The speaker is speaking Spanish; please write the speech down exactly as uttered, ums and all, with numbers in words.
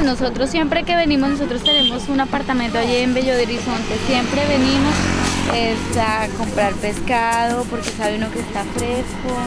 nosotros siempre que venimos, nosotros tenemos un apartamento allí en Bello Horizonte, siempre venimos es, a comprar pescado porque sabe uno que está fresco.